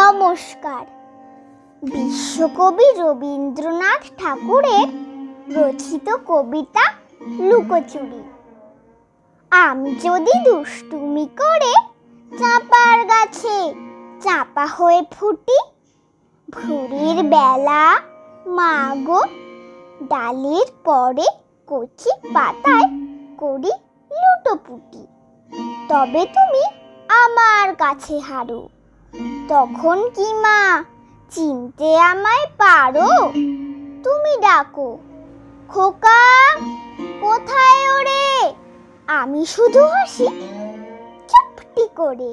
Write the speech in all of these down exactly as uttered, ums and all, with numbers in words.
নমস্কার। বিশ্বকবি রবীন্দ্রনাথ ঠাকুরের রচিত কবিতা লুকোচুরি। আমি যদি দুষ্টুমি করে চাঁপার গাছে চাঁপা হয়ে ফুটি, ভোরের বেলা মা গো ডালের পরে কচি পাতায় করি লুটোপুটি, তবে তুমি আমার কাছে হারো। তখন কি মা চিনতে আমায় পারো? তুমি ডাকো, খোকা কোথায় ওরে? আমি শুধু হাসি চুপটি করে।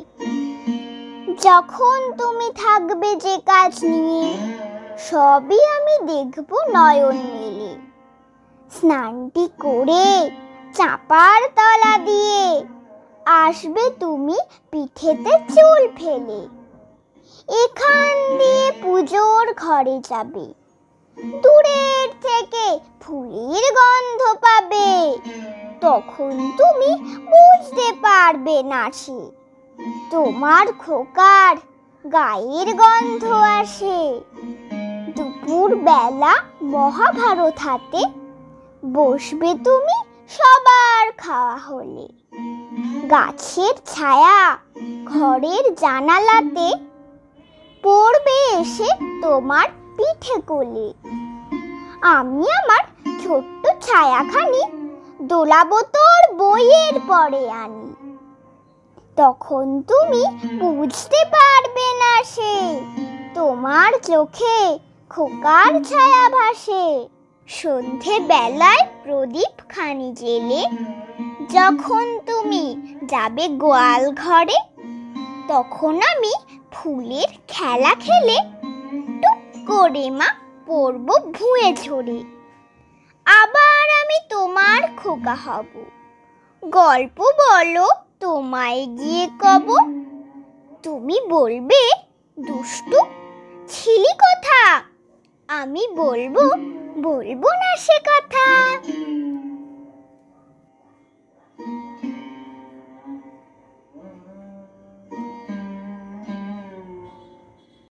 যখন তুমি থাকবে যে কাজ নিয়ে, সবই আমি দেখব নয়ন মেলে। স্নানটি করে চাঁপার তলা দিয়ে আসবে তুমি পিঠেতে চুল ফেলে। এখান দিয়ে পুজোর ঘরে যাবে, দূরের থেকে ফুলের গন্ধ পাবে। তখন তুমি বুঝতে পারবে না সে তোমার খোকার গায়ের গন্ধ আসে। দুপুর বেলা মহাভারত হাতে বসবে তুমি সবার খাওয়া হলে। গাছের ছায়া ঘরের জানালাতে পড়বে এসে তোমার পিঠে কোলে। আমি আমার ছোট্ট ছায়াখানি দোলাবো তোর বইয়ের পরে আনি। তখন তুমি বুঝতে পারবে না সে তোমার চোখে খোকার ছায়া ভাসে। সন্ধে বেলায় প্রদীপ খানি জেলে যখন তুমি যাবে গোয়াল ঘরে, তখন আমি ফুলের খেলা খেলে টুক করে মা পড়ব ভুঁয়ে ঝরে। আবার আমি তোমার খোকা হব, গল্প বলো তোমায় গিয়ে কব। তুমি বলবে দুষ্টু ছিলি কথা, আমি বলবো বলবো না সে কথা।